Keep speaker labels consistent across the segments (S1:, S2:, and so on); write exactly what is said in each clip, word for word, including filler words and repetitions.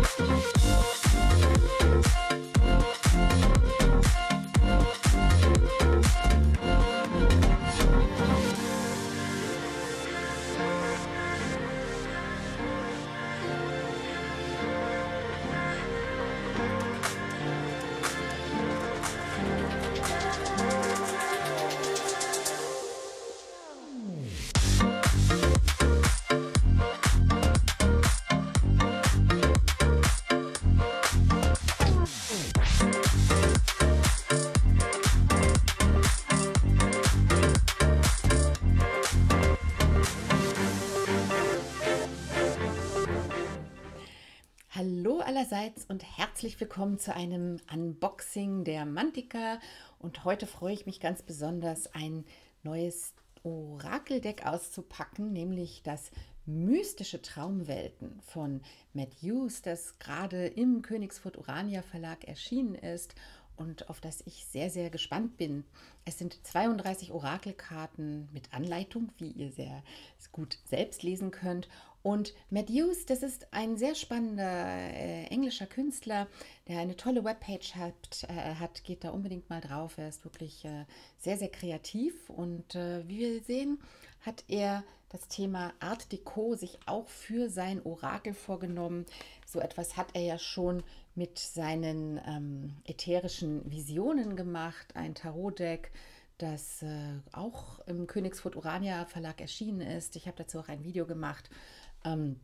S1: Hallo allerseits und herzlich willkommen zu einem Unboxing der Mantika. Und heute freue ich mich ganz besonders, ein neues Orakeldeck auszupacken, nämlich das Mystische Traumwelten von Matt Hughes, das gerade im Königsfurt Urania Verlag erschienen ist und auf das ich sehr, sehr gespannt bin. Es sind zweiunddreißig Orakelkarten mit Anleitung, wie ihr sehr gut selbst lesen könnt. Und Matt Hughes, das ist ein sehr spannender äh, englischer Künstler, der eine tolle Webpage hat, äh, hat. Geht da unbedingt mal drauf. Er ist wirklich äh, sehr, sehr kreativ. Und äh, wie wir sehen, hat er das Thema Art Deco sich auch für sein Orakel vorgenommen. So etwas hat er ja schon mit seinen ähm, ätherischen Visionen gemacht. Ein Tarotdeck, das äh, auch im Königsfurt Urania Verlag erschienen ist. Ich habe dazu auch ein Video gemacht. Ähm,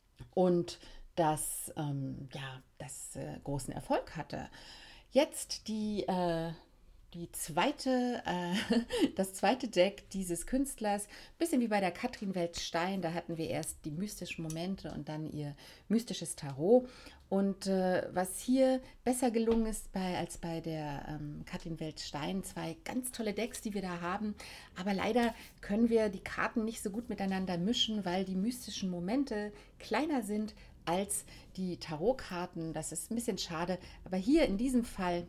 S1: und das, ähm, ja, das äh, großen Erfolg hatte. Jetzt die, äh, die zweite, äh, das zweite Deck dieses Künstlers, bisschen wie bei der Katrin Weltstein, da hatten wir erst die mystischen Momente und dann ihr mystisches Tarot. Und äh, was hier besser gelungen ist bei, als bei der ähm, Katrin Weltstein, zwei ganz tolle Decks, die wir da haben. Aber leider können wir die Karten nicht so gut miteinander mischen, weil die mystischen Momente kleiner sind als die Tarotkarten. Das ist ein bisschen schade. Aber hier in diesem Fall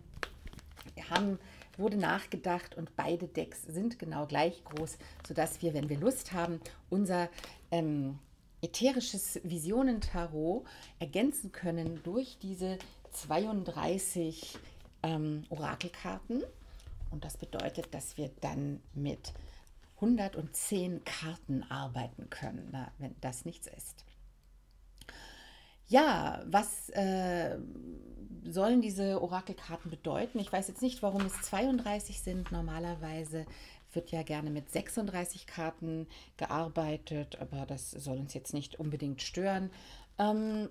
S1: haben, wurde nachgedacht und beide Decks sind genau gleich groß, sodass wir, wenn wir Lust haben, unser ähm, ätherisches Visionentarot ergänzen können durch diese zweiunddreißig ähm, Orakelkarten. Und das bedeutet, dass wir dann mit hundertzehn Karten arbeiten können, na, wenn das nichts ist. Ja, was äh, sollen diese Orakelkarten bedeuten? Ich weiß jetzt nicht, warum es zweiunddreißig sind. Normalerweise wird ja gerne mit sechsunddreißig Karten gearbeitet, aber das soll uns jetzt nicht unbedingt stören. Ähm,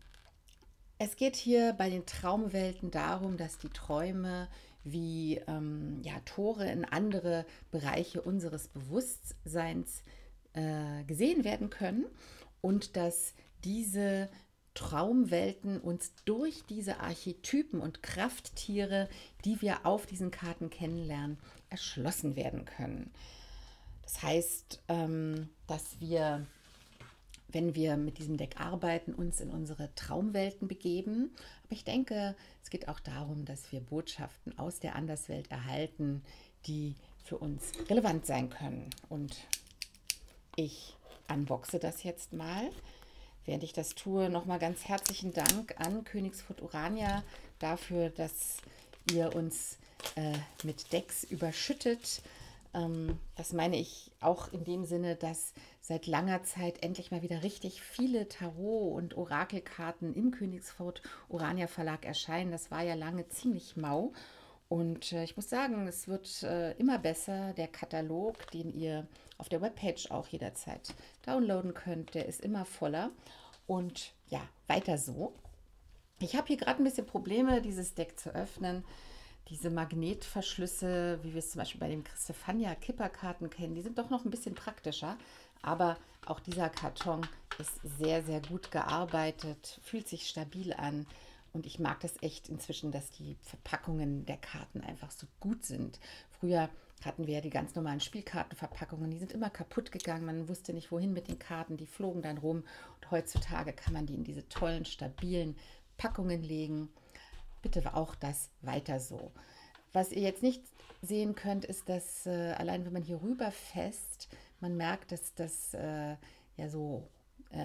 S1: es geht hier bei den Traumwelten darum, dass die Träume wie ähm, ja, Tore in andere Bereiche unseres Bewusstseins äh, gesehen werden können und dass diese Traumwelten uns durch diese Archetypen und Krafttiere, die wir auf diesen Karten kennenlernen, erschlossen werden können. Das heißt, ähm, dass wir, wenn wir mit diesem Deck arbeiten, uns in unsere Traumwelten begeben. Aber ich denke, es geht auch darum, dass wir Botschaften aus der Anderswelt erhalten, die für uns relevant sein können. Und ich unboxe das jetzt mal. Während ich das tue, nochmal ganz herzlichen Dank an Königsfurt Urania dafür, dass ihr uns äh, mit Decks überschüttet. Ähm, das meine ich auch in dem Sinne, dass seit langer Zeit endlich mal wieder richtig viele Tarot- und Orakelkarten im Königsfurt Urania Verlag erscheinen. Das war ja lange ziemlich mau. Und äh, ich muss sagen, es wird äh, immer besser. Der Katalog, den ihr auf der Webpage auch jederzeit downloaden könnt, der ist immer voller. Und ja, weiter so. Ich habe hier gerade ein bisschen Probleme, dieses Deck zu öffnen. Diese Magnetverschlüsse, wie wir es zum Beispiel bei dem Christophania Kipperkarten kennen, die sind doch noch ein bisschen praktischer. Aber auch dieser Karton ist sehr, sehr gut gearbeitet, fühlt sich stabil an. Und ich mag das echt inzwischen, dass die Verpackungen der Karten einfach so gut sind. Früher hatten wir ja die ganz normalen Spielkartenverpackungen, die sind immer kaputt gegangen. Man wusste nicht, wohin mit den Karten, die flogen dann rum. Und heutzutage kann man die in diese tollen, stabilen Packungen legen. Bitte auch das weiter so. Was ihr jetzt nicht sehen könnt, ist, dass äh, allein wenn man hier rüber fässt, man merkt, dass das äh, ja so äh,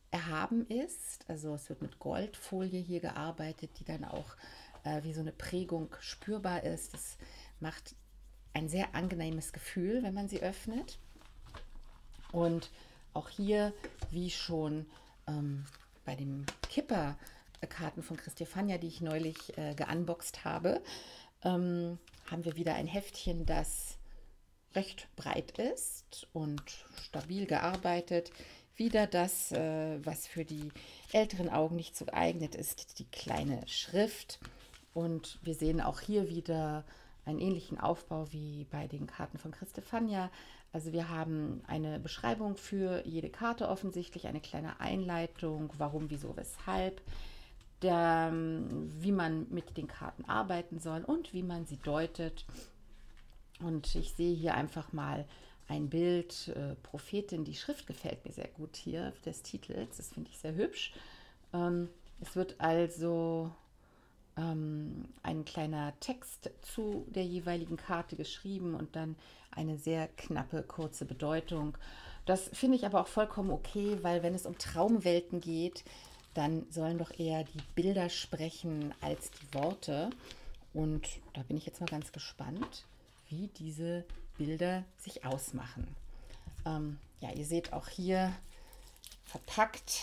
S1: erhaben ist. Also es wird mit Goldfolie hier gearbeitet, die dann auch äh, wie so eine Prägung spürbar ist. Das macht ein sehr angenehmes Gefühl, wenn man sie öffnet. Und auch hier, wie schon ähm, bei dem Kipper-Karten von Christefania, die ich neulich äh, geunboxed habe, ähm, haben wir wieder ein Heftchen, das recht breit ist und stabil gearbeitet. Wieder das, äh, was für die älteren Augen nicht so geeignet ist, die kleine Schrift. Und wir sehen auch hier wieder einen ähnlichen Aufbau wie bei den Karten von Christefania. Also wir haben eine Beschreibung für jede Karte offensichtlich, eine kleine Einleitung, warum, wieso, weshalb, der, wie man mit den Karten arbeiten soll und wie man sie deutet. Und ich sehe hier einfach mal ein Bild, äh, Prophetin, die Schrift gefällt mir sehr gut hier des Titels, das finde ich sehr hübsch. Ähm, es wird also ähm, ein kleiner Text zu der jeweiligen Karte geschrieben und dann eine sehr knappe, kurze Bedeutung. Das finde ich aber auch vollkommen okay, weil wenn es um Traumwelten geht, dann sollen doch eher die Bilder sprechen als die Worte. Und da bin ich jetzt mal ganz gespannt, wie diese Bilder sich ausmachen. Ähm, ja, ihr seht auch hier verpackt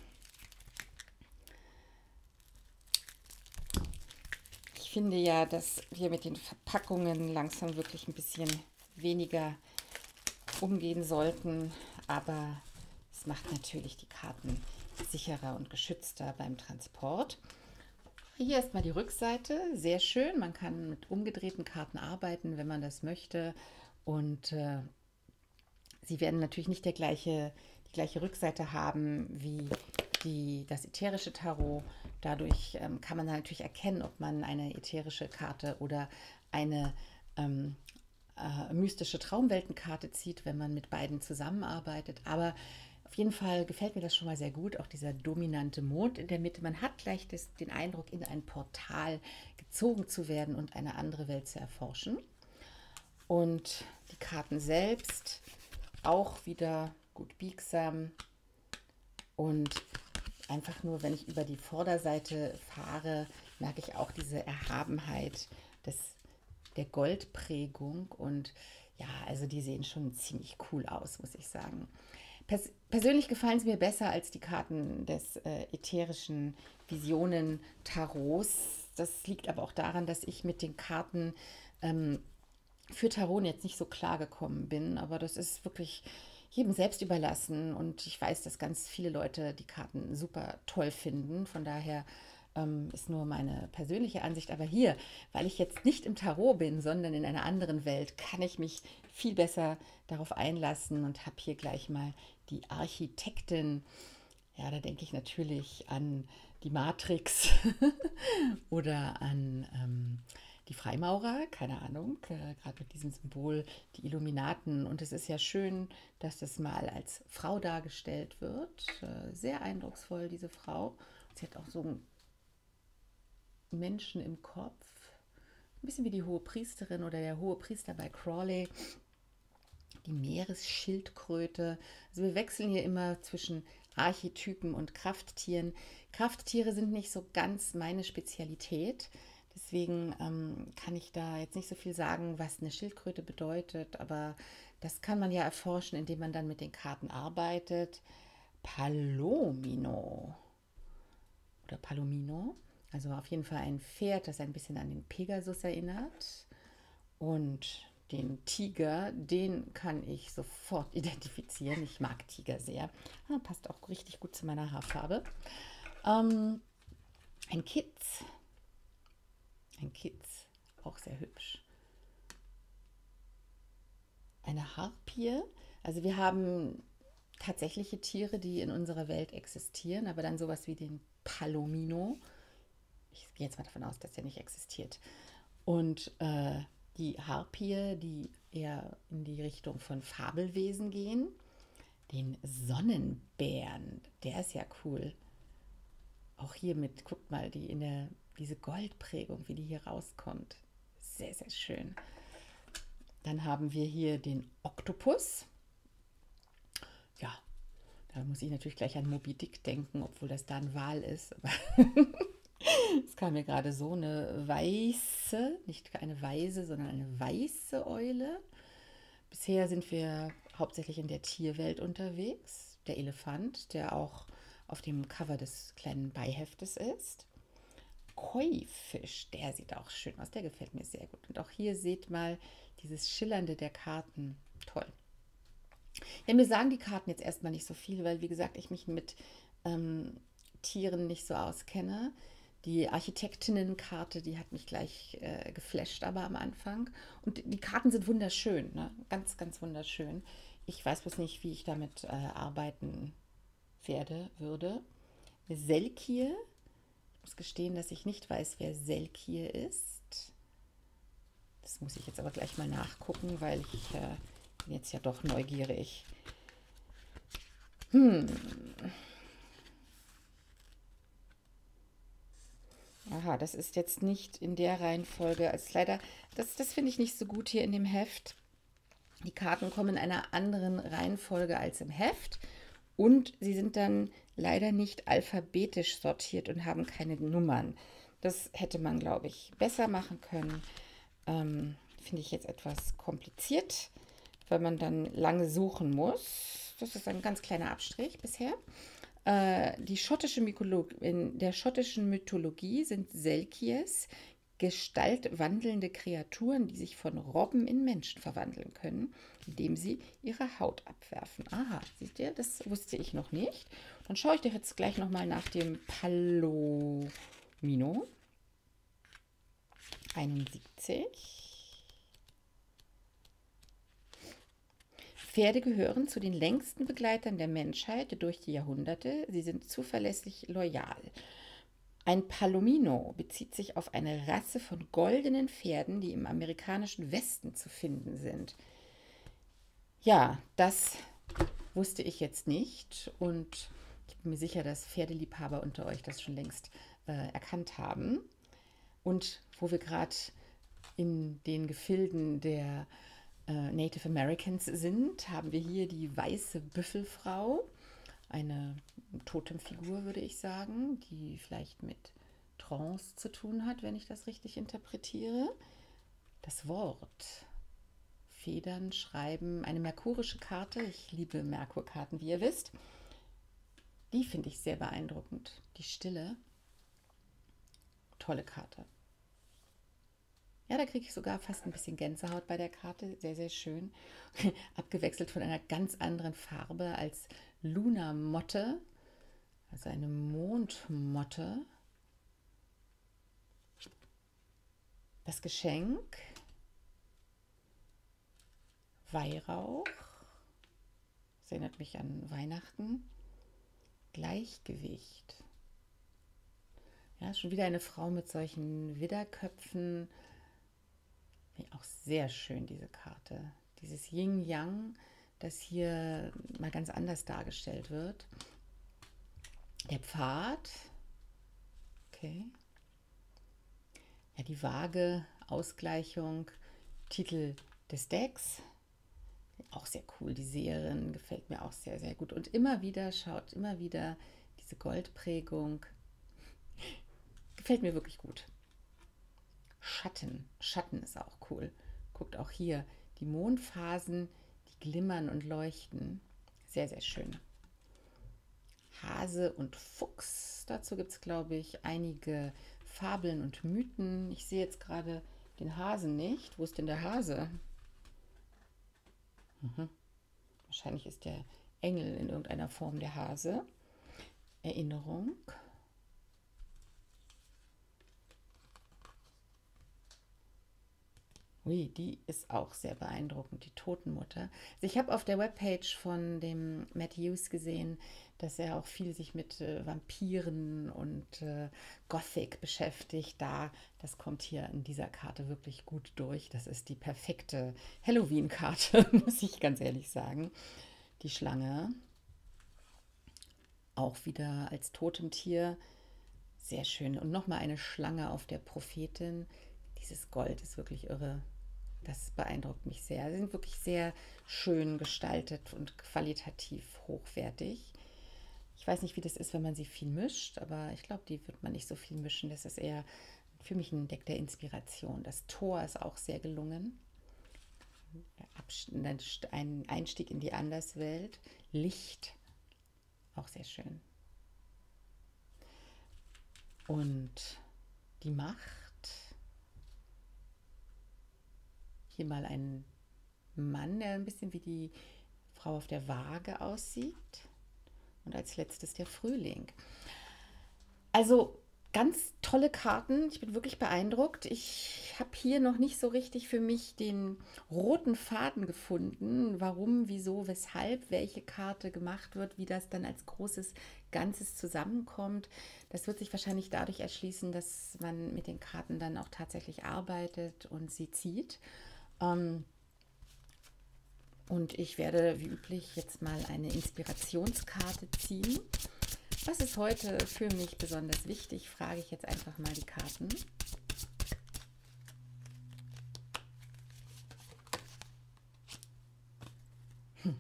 S1: Ich finde ja, dass wir mit den Verpackungen langsam wirklich ein bisschen weniger umgehen sollten, aber es macht natürlich die Karten sicherer und geschützter beim Transport. Hier ist mal die Rückseite, sehr schön. Man kann mit umgedrehten Karten arbeiten, wenn man das möchte. Und äh, sie werden natürlich nicht der gleiche, die gleiche Rückseite haben wie die, das ätherische Tarot. Dadurch ähm, kann man natürlich erkennen, ob man eine ätherische Karte oder eine ähm, äh, mystische Traumweltenkarte zieht, wenn man mit beiden zusammenarbeitet. Aber auf jeden Fall gefällt mir das schon mal sehr gut, auch dieser dominante Mond in der Mitte. Man hat gleich das, den Eindruck, in ein Portal gezogen zu werden und eine andere Welt zu erforschen. Und die Karten selbst auch wieder gut biegsam und einfach nur, wenn ich über die Vorderseite fahre, merke ich auch diese Erhabenheit des, der Goldprägung und ja, also die sehen schon ziemlich cool aus, muss ich sagen. Pers persönlich gefallen sie mir besser als die Karten des äh, ätherischen Visionen-Tarots. Das liegt aber auch daran, dass ich mit den Karten ähm, für Tarot jetzt nicht so klar gekommen bin, aber das ist wirklich jedem selbst überlassen und ich weiß, dass ganz viele Leute die Karten super toll finden. Von daher ähm, ist nur meine persönliche Ansicht. Aber hier, weil ich jetzt nicht im Tarot bin, sondern in einer anderen Welt, kann ich mich viel besser darauf einlassen und habe hier gleich mal die Architektin. Ja, da denke ich natürlich an die Matrix oder an ähm, die Freimaurer, keine Ahnung, äh, gerade mit diesem Symbol, die Illuminaten. Und es ist ja schön, dass das mal als Frau dargestellt wird. Äh, sehr eindrucksvoll, diese Frau. Sie hat auch so einen Menschen im Kopf. Ein bisschen wie die hohe Priesterin oder der hohe Priester bei Crawley. Die Meeresschildkröte. Also wir wechseln hier immer zwischen Archetypen und Krafttieren. Krafttiere sind nicht so ganz meine Spezialität. Deswegen ähm, kann ich da jetzt nicht so viel sagen, was eine Schildkröte bedeutet, aber das kann man ja erforschen, indem man dann mit den Karten arbeitet. Palomino oder Palomino, also auf jeden Fall ein Pferd, das ein bisschen an den Pegasus erinnert. Und den Tiger, den kann ich sofort identifizieren. Ich mag Tiger sehr. Ah, passt auch richtig gut zu meiner Haarfarbe. Ähm, ein Kitz. Ein Kitz, auch sehr hübsch. Eine Harpie. Also wir haben tatsächliche Tiere, die in unserer Welt existieren, aber dann sowas wie den Palomino. Ich gehe jetzt mal davon aus, dass der nicht existiert. Und äh, die Harpie, die eher in die Richtung von Fabelwesen gehen. Den Sonnenbären, der ist ja cool. Auch hier mit, guckt mal, die in der, diese Goldprägung, wie die hier rauskommt. Sehr, sehr schön. Dann haben wir hier den Oktopus. Ja, Da muss ich natürlich gleich an Moby Dick denken, obwohl das da ein Wal ist. Aber es kam mir gerade so eine weiße, nicht eine weiße, sondern eine weiße Eule. Bisher sind wir hauptsächlich in der Tierwelt unterwegs. Der Elefant, der auch auf dem Cover des kleinen Beiheftes ist. Koi-Fisch, der sieht auch schön aus, der gefällt mir sehr gut. Und auch hier seht mal dieses Schillernde der Karten. Toll. Ja, mir sagen die Karten jetzt erstmal nicht so viel, weil, wie gesagt, ich mich mit ähm, Tieren nicht so auskenne. Die Architektinnenkarte, die hat mich gleich äh, geflasht, aber am Anfang. Und die Karten sind wunderschön, ne? Ganz, ganz wunderschön. Ich weiß bloß nicht, wie ich damit äh, arbeiten werde, würde. Selkie. Ich muss gestehen, dass ich nicht weiß, wer Selkie ist. Das muss ich jetzt aber gleich mal nachgucken, weil ich äh, bin jetzt ja doch neugierig. Hm. Aha, das ist jetzt nicht in der Reihenfolge als leider. Das, das finde ich nicht so gut hier in dem Heft. Die Karten kommen in einer anderen Reihenfolge als im Heft. Und sie sind dann leider nicht alphabetisch sortiert und haben keine Nummern. Das hätte man, glaube ich, besser machen können. Ähm, Finde ich jetzt etwas kompliziert, weil man dann lange suchen muss. Das ist ein ganz kleiner Abstrich bisher. Äh, die schottische Mytholo- in der schottischen Mythologie sind Selkies gestaltwandelnde Kreaturen, die sich von Robben in Menschen verwandeln können, indem sie ihre Haut abwerfen. Aha, seht ihr, das wusste ich noch nicht. Dann schaue ich doch jetzt gleich nochmal nach dem Palomino. einundsiebzig. Pferde gehören zu den längsten Begleitern der Menschheit durch die Jahrhunderte. Sie sind zuverlässig loyal. Ein Palomino bezieht sich auf eine Rasse von goldenen Pferden, die im amerikanischen Westen zu finden sind. Ja, das wusste ich jetzt nicht und ich bin mir sicher, dass Pferdeliebhaber unter euch das schon längst äh, erkannt haben. Und wo wir gerade in den Gefilden der äh, Native Americans sind, haben wir hier die weiße Büffelfrau. Eine Totemfigur, würde ich sagen, die vielleicht mit Trance zu tun hat, wenn ich das richtig interpretiere. Das Wort. Federn, Schreiben, eine merkurische Karte. Ich liebe Merkurkarten, wie ihr wisst. Die finde ich sehr beeindruckend. Die Stille. Tolle Karte. Ja, da kriege ich sogar fast ein bisschen Gänsehaut bei der Karte. Sehr, sehr schön. Abgewechselt von einer ganz anderen Farbe als Lunamotte, also eine Mondmotte. Das Geschenk. Weihrauch. Das erinnert mich an Weihnachten. Gleichgewicht. Ja, schon wieder eine Frau mit solchen Widderköpfen. Auch sehr schön, diese Karte. Dieses Yin-Yang, das hier mal ganz anders dargestellt wird. Der Pfad. Okay. Ja, die Waage, Ausgleichung, Titel des Decks. Auch sehr cool. Die Seherin gefällt mir auch sehr, sehr gut. Und immer wieder, schaut immer wieder diese Goldprägung. Gefällt mir wirklich gut. Schatten. Schatten ist auch cool. Guckt auch hier die Mondphasen, die glimmern und leuchten. Sehr, sehr schön. Hase und Fuchs. Dazu gibt es, glaube ich, einige Fabeln und Mythen. Ich sehe jetzt gerade den Hasen nicht. Wo ist denn der Hase? Mhm. Wahrscheinlich ist der Engel in irgendeiner Form der Hase. Erinnerung. Ui, die ist auch sehr beeindruckend, die Totenmutter. Also ich habe auf der Webpage von dem Matt Hughes gesehen, dass er auch viel sich mit äh, Vampiren und äh, Gothic beschäftigt. Da, das kommt hier in dieser Karte wirklich gut durch. Das ist die perfekte Halloween-Karte, muss ich ganz ehrlich sagen. Die Schlange, auch wieder als Totemtier, sehr schön. Und nochmal eine Schlange auf der Prophetin. Dieses Gold ist wirklich irre. Das beeindruckt mich sehr. Sie sind wirklich sehr schön gestaltet und qualitativ hochwertig. Ich weiß nicht, wie das ist, wenn man sie viel mischt, aber ich glaube, die wird man nicht so viel mischen. Das ist eher für mich ein Deck der Inspiration. Das Tor ist auch sehr gelungen. Ein Einstieg in die Anderswelt. Licht, auch sehr schön. Und die Macht. Hier mal ein Mann, der ein bisschen wie die Frau auf der Waage aussieht. Und als letztes der Frühling. Also ganz tolle Karten. Ich bin wirklich beeindruckt. Ich habe hier noch nicht so richtig für mich den roten Faden gefunden. Warum, wieso, weshalb, welche Karte gemacht wird, wie das dann als großes Ganzes zusammenkommt. Das wird sich wahrscheinlich dadurch erschließen, dass man mit den Karten dann auch tatsächlich arbeitet und sie zieht. Ähm, Und ich werde wie üblich jetzt mal eine Inspirationskarte ziehen. Was ist heute für mich besonders wichtig, frage ich jetzt einfach mal die Karten. Hm.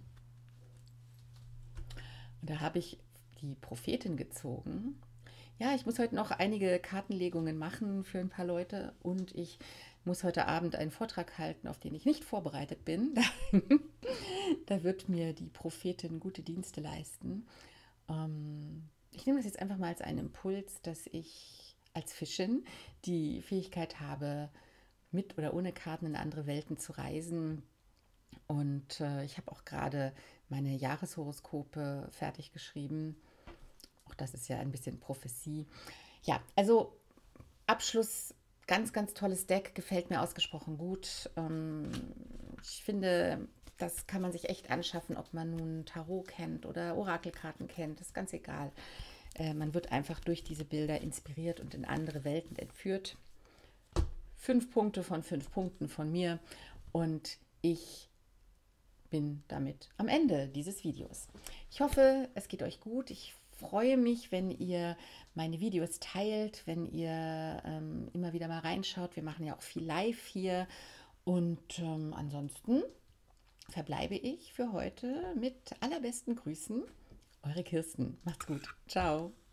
S1: Und da habe ich die Prophetin gezogen. Ja, ich muss heute noch einige Kartenlegungen machen für ein paar Leute und ich muss heute Abend einen Vortrag halten, auf den ich nicht vorbereitet bin. Da wird mir die Prophetin gute Dienste leisten. Ähm, ich nehme das jetzt einfach mal als einen Impuls, dass ich als Fischin die Fähigkeit habe, mit oder ohne Karten in andere Welten zu reisen. Und äh, ich habe auch gerade meine Jahreshoroskope fertig geschrieben. Auch das ist ja ein bisschen Prophezie. Ja, also Abschluss, ganz, ganz tolles Deck, gefällt mir ausgesprochen gut. Ähm, ich finde, das kann man sich echt anschaffen, ob man nun Tarot kennt oder Orakelkarten kennt, ist ganz egal. Äh, man wird einfach durch diese Bilder inspiriert und in andere Welten entführt. Fünf Punkte von fünf Punkten von mir und ich bin damit am Ende dieses Videos. Ich hoffe, es geht euch gut. Ich freue mich, wenn ihr meine Videos teilt, wenn ihr ähm, immer wieder mal reinschaut. Wir machen ja auch viel live hier. Und ähm, ansonsten verbleibe ich für heute mit allerbesten Grüßen. Eure Kirsten. Macht's gut. Ciao.